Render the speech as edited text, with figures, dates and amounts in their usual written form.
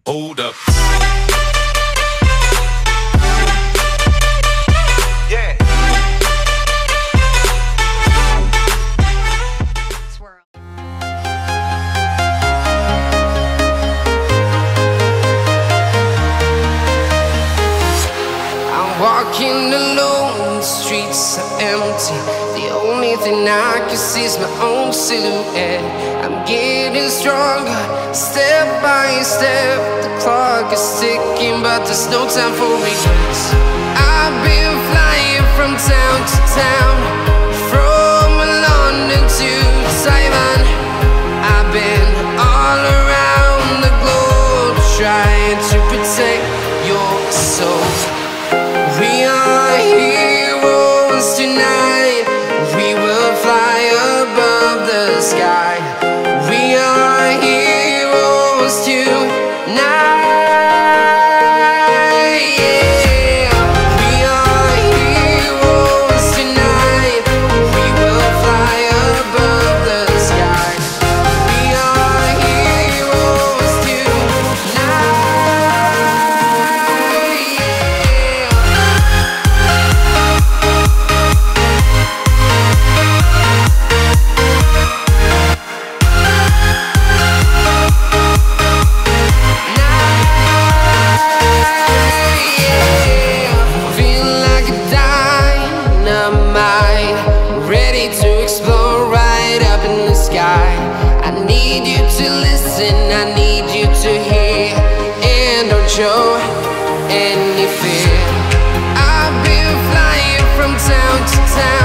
Hold up. Yeah. Swirl. I'm walking alone, the streets are empty. The only thing I can see is my own silhouette. I'm getting stronger, step by step. The clock is ticking, but there's no time for regrets. I've been flying from town to town, from London to Taiwan. I've been all around the globe, trying to protect your soul. We are heroes tonight. We will fly above the sky. We are heroes tonight. Yeah. We are heroes tonight. We will fly above the sky. We are heroes tonight. Ready to explore right up in the sky. I need you to listen, I need you to hear, and don't show any fear. I've been flying from town to town.